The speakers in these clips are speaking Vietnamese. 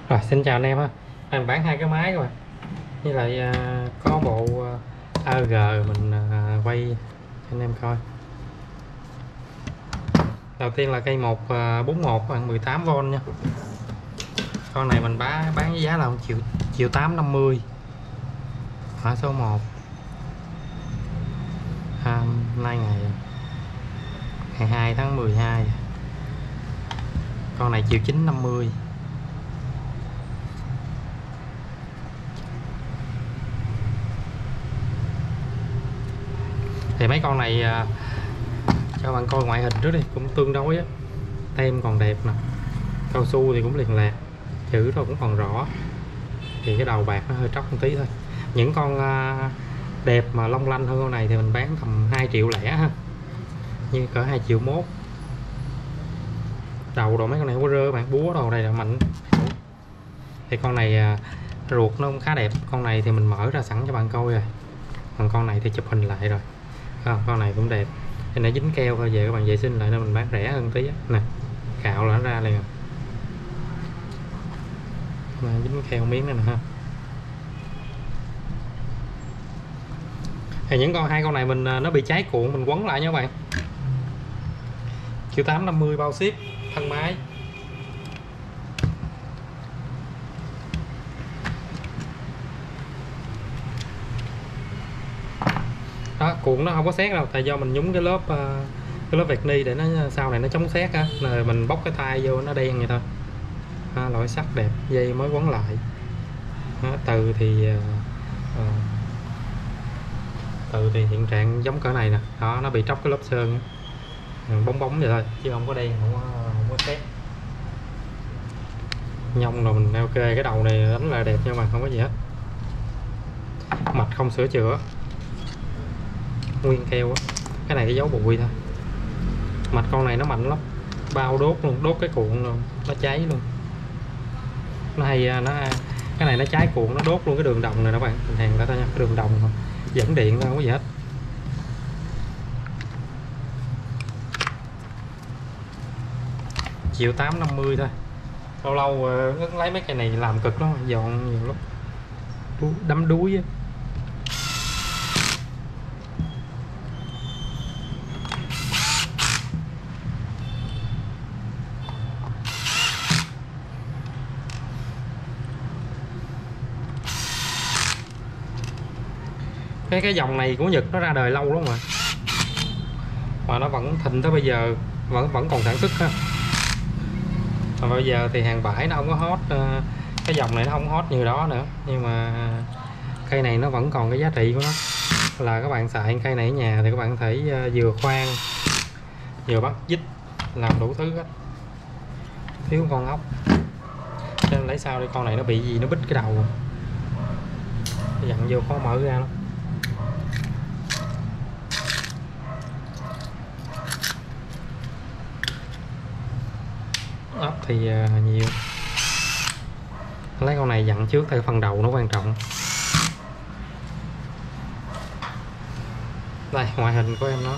Rồi xin chào anh em ha. Em bán hai cái máy các bạn. Với lại có bộ AG mình quay cho anh em coi. Đầu tiên là cây 141 bạn 18V nha. Con này mình bán với giá là 1.850.000. Mã số 1. Hôm nay ngày 2 tháng 12. Con này 1.950.000. Thì mấy con này cho bạn coi ngoại hình trước đi, cũng tương đối á. Tem còn đẹp nè, cao su thì cũng liền lạc, chữ thôi cũng còn rõ. Thì cái đầu bạc nó hơi tróc một tí thôi. Những con đẹp mà long lanh hơn con này thì mình bán tầm 2 triệu lẻ ha, như cỡ 2,1 triệu. Đầu đồ mấy con này không có rơ bạn, búa đồ đây là mạnh. Thì con này ruột nó cũng khá đẹp. Con này thì mình mở ra sẵn cho bạn coi rồi, còn con này thì chụp hình lại rồi. Con này cũng đẹp, thì nó dính keo thôi, về các bạn vệ sinh lại nên mình bán rẻ hơn tí á. Nè, cạo là nó ra liền, dính keo miếng này nè ha. Thì những hai con này mình nó bị cháy cuộn, mình quấn lại nha các bạn. 1.850.000 bao ship, thân máy. Đó, cuộn nó không có xét đâu, tại do mình nhúng cái lớp vẹt ni để nó sau này nó chống xét á, rồi mình bóc cái tay vô nó đen vậy thôi. Loại sắt đẹp, dây mới quấn lại. Từ thì hiện trạng giống cỡ này nè, đó nó bị tróc cái lớp sơn bóng bóng vậy thôi, chứ không có đen, không có xét. Nhông rồi mình ok, cái đầu này đánh là đẹp nhưng mà không có gì hết, mạch không sửa chữa, nguyên keo á. Cái này cái dấu bụi thôi, mạch con này nó mạnh lắm, bao đốt luôn, đốt cái cuộn luôn nó cháy luôn. Nó hay cái này nó cháy cuộn nó đốt luôn cái đường đồng này các bạn, mình hàng ra thôi nha, cái đường đồng thôi, dẫn điện thôi, không có gì hết. Triệu 850 thôi. Lâu lâu lấy mấy cây này làm cực lắm, dọn nhiều lắm, đấm đuối á. Cái dòng này của Nhật nó ra đời lâu lắm mà nó vẫn thịnh tới bây giờ, vẫn còn sản xuất ha. Mà bây giờ thì hàng bãi nó không có hot, cái dòng này nó không hot như đó nữa, nhưng mà cây này nó vẫn còn cái giá trị của nó, là các bạn xài cây này ở nhà thì các bạn có thể vừa khoan vừa bắt vít, làm đủ thứ hết, thiếu con ốc. Cho nên lấy sao đi, con này nó bị gì nó bít cái đầu, dặn vô khó mở ra lắm. Ốc thì nhiều, lấy con này dặn trước theo phần đầu nó quan trọng. Đây ngoại hình của em nó.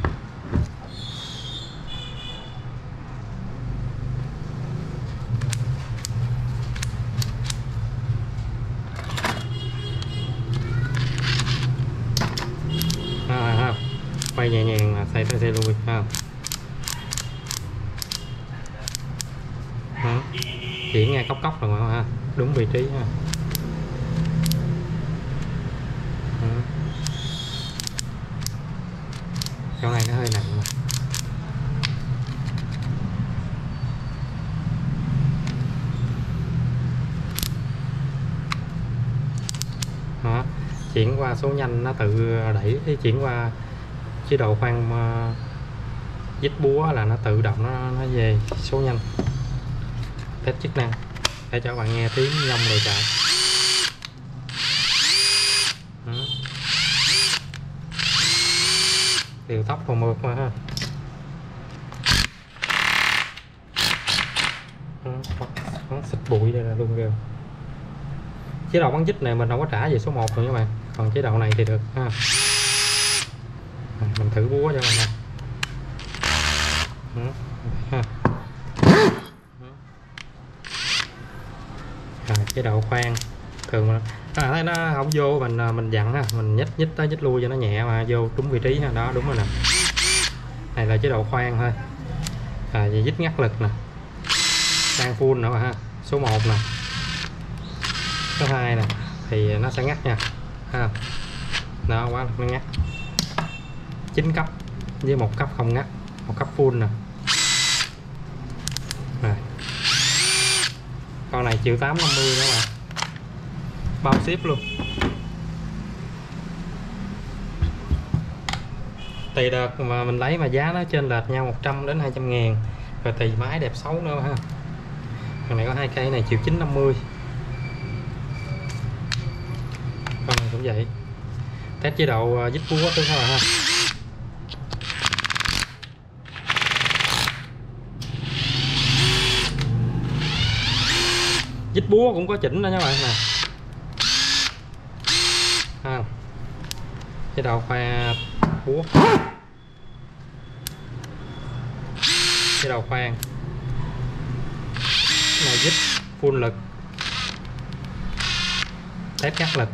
Quay nhẹ nhàng là xoay tới xe lui ha. Chuyển ngay cốc rồi mà ha, đúng vị trí ha. Chỗ này nó hơi nặng mà. Đó, chuyển qua số nhanh nó tự đẩy, chuyển qua chế độ khoan vít búa là nó tự động nó về số nhanh. Test chức năng để cho các bạn nghe tiếng nhông rồi chạy. Điều tốc vào mượt mà ha. Xịt bụi đây là luôn kìa. Chế độ bắn vít này mình không có trả về số 1 rồi các bạn, còn chế độ này thì được ha. Mình thử búa cho các bạn nè. Chế độ khoan thường thấy nó không vô mình dặn ha, mình nhích tới nhích lui cho nó nhẹ mà vô đúng vị trí ha. Đó, đúng rồi nè. Này là chế độ khoan thôi. Vậy dít ngắt lực nè, đang full nữa ha. Số 1 nè, số 2 nè thì nó sẽ ngắt nha ha. Đó, quá nó ngắt. 9 cấp với 1 cấp không ngắt, 1 cấp full nè. Con này 1.850.000 đó mà, bao ship luôn. Tùy đợt mà mình lấy mà giá nó trên lệch nhau 100 đến 200 ngàn, rồi tùy máy đẹp xấu nữa ha. Con này có 2 cây này 1.950.000. Con này cũng vậy. Test chế độ dít búa thứ các bạn ha. Dít búa cũng có chỉnh đó các bạn nè. Chế độ khoan búa, chế độ khoan này dít full lực, test cắt lực.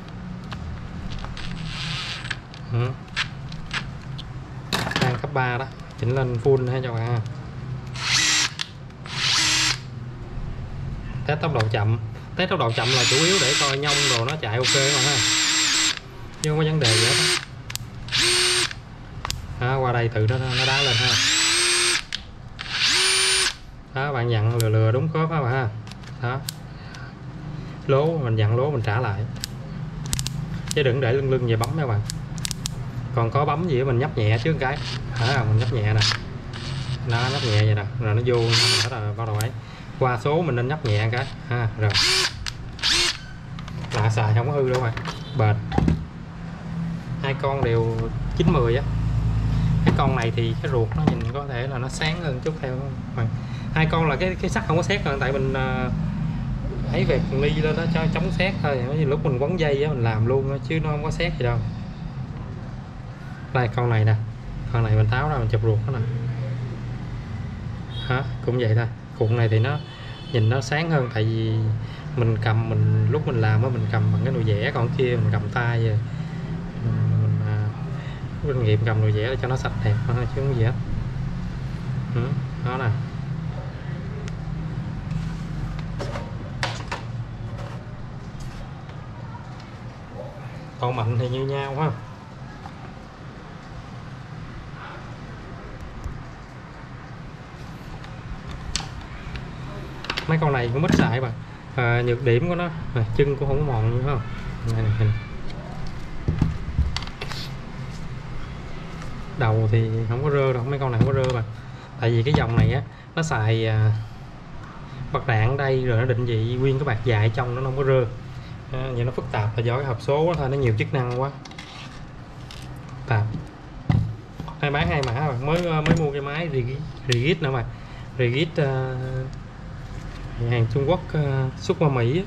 Đang cấp 3 đó, chỉnh lên full ha cho bạn ha. Test tốc độ chậm. Test tốc độ chậm là chủ yếu để coi nhông rồi nó chạy ok mà ha, chứ không có vấn đề gì hết. Đó, qua đây tự nó đá lên ha. Đó, bạn dặn lừa đúng khớp đó bạn ha. Đó, lố mình dặn lố mình trả lại, chứ đừng để lưng về bấm các bạn. Còn có bấm gì mình nhấp nhẹ trước một cái. Mình nhấp nhẹ nè, nó nhấp nhẹ vậy nè, rồi nó vô hết rồi, bắt đầu ấy qua số mình nên nhấp nhẹ cái ha. Rồi lạ xài không có hư đâu bạn, bền. 2 con đều 9-10 á. Cái con này thì cái ruột nó nhìn có thể là nó sáng hơn chút theo bạn. 2 con là cái sắt không có sét rồi, tại mình ấy vẹt ly lên đó cho chống sét thôi. Lúc mình quấn dây á mình làm luôn chứ nó không có sét gì đâu. Đây con này nè, con này mình tháo ra mình chụp ruột nó nè. Cũng vậy thôi. Cuộn này thì nó nhìn nó sáng hơn, tại vì mình cầm, lúc mình làm á mình cầm bằng cái nồi dẻ, còn kia mình cầm tay rồi. Kinh nghiệm cầm nồi dẻ để cho nó sạch đẹp thôi chứ không gì hết. Đó nè. Còn mạnh thì như nhau ha. Mấy con này cũng ít xài bạn. Nhược điểm của nó chân cũng không có mòn như không. Này. Đầu thì không có rơ đâu, mấy con này không có rơ bạn. Tại vì cái dòng này á nó xài bạc đạn ở đây, rồi nó định vị nguyên cái bạc dài trong nó không có rơ. Vậy nó phức tạp là do cái hộp số thôi, nó nhiều chức năng quá tạp. Hay bán 2 mã bạn, mới mua cái máy Rigid nữa mà. Rigid hàng Trung Quốc xuất qua Mỹ.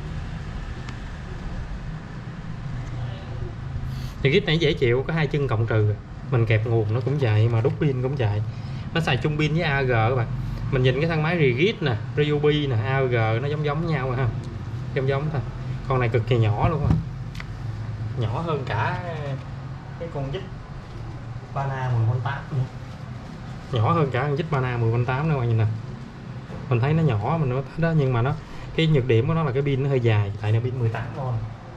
Rigid này dễ chịu, có 2 chân cộng trừ, mình kẹp nguồn nó cũng chạy mà đúc pin cũng chạy. Nó xài chung pin với AEG các bạn. Mình nhìn cái thang máy Rigid nè, Ryobi nè, AEG nó giống nhau mà ha, giống thôi. Con này cực kỳ nhỏ luôn, nhỏ hơn cả cái con dít Bana 10V8 nữa. Nhỏ hơn cả con dít Bana 10V8 nữa bạn nhìn nè. Mình thấy nó nhỏ mình nói đó, nhưng mà nó cái nhược điểm của nó là cái pin nó hơi dài, tại nó pin 18V.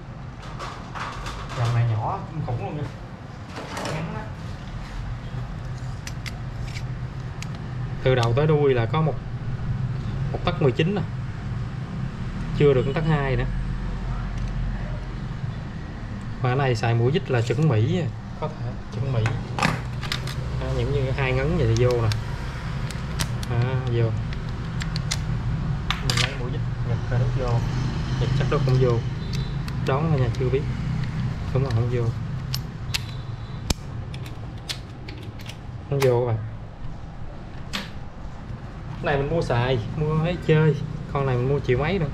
Dòng này nhỏ khủng luôn nha. Từ đầu tới đuôi là có một tấc 19 nè, chưa được tấc 2 nữa. Và cái này xài mũi dít là chuẩn Mỹ, có thể chuẩn Mỹ. Những như 2 ngấn vậy thì vô nè. Vô mình lấy mũi dít nhập ra đút vô, nhập chắc đó cũng vô, đón ở nhà chưa biết, đúng rồi không vô, không vô các bạn. Cái này mình mua xài, mua mấy chơi, con này mình mua triệu mấy nữa.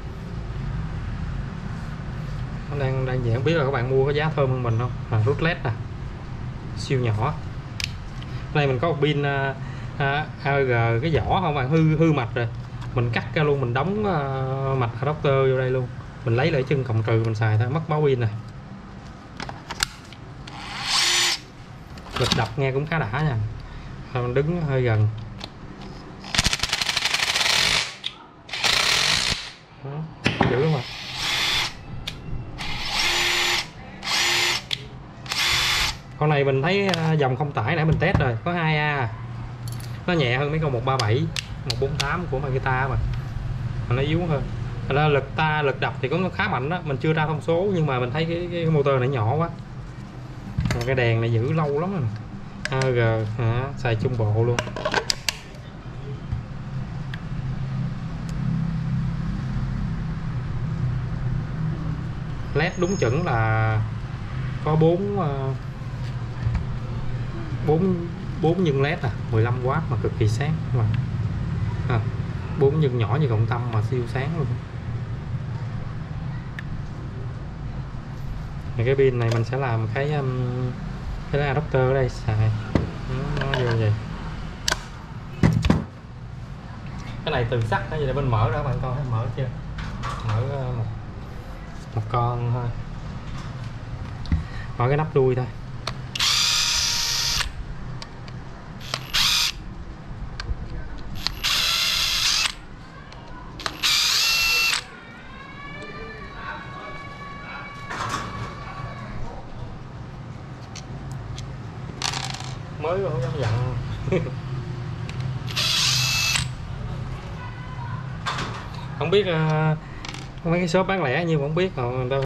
Nó đang vậy, không biết là các bạn mua có giá thơm hơn mình không. Rút led nè, siêu nhỏ. Đây mình có một pin AEG, cái vỏ không bạn, hư mạch rồi, mình cắt ra luôn, mình đóng mạch adapter vô đây luôn, mình lấy lại chân cộng trừ mình xài thôi, mất máu pin này. Lực đập nghe cũng khá đã nha, mình đứng hơi gần. Đó, dữ mà. Con này mình thấy dòng không tải nãy mình test rồi, có 2A, nó nhẹ hơn mấy con 137, 148 của Makita mà nó yếu hơn. Thành ra lực đập thì cũng khá mạnh đó, mình chưa ra thông số nhưng mà mình thấy cái motor này nhỏ quá. Còn cái đèn này giữ lâu lắm rồi. AG xài trung bộ luôn. LED đúng chuẩn là có 4 nhân LED 15W mà cực kỳ sáng mà. 4 nhân nhỏ như cộng tâm mà siêu sáng luôn. Cái pin này mình sẽ làm cái adapter ở đây xài nó vô vậy. Cái này từ sắt hay để bên mở ra bạn coi, mở chưa, mở một con thôi, mở cái nắp đuôi thôi. Mới không dám dặn. Không biết mấy cái shop bán lẻ như không biết, còn